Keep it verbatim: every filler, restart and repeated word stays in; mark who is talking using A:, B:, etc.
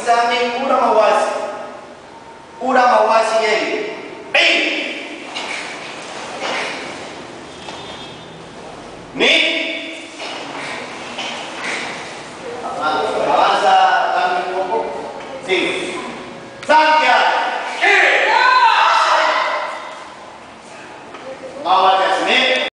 A: sa amin ura mawasi. Ura mawasi yeye. Hey! Ni? Apa?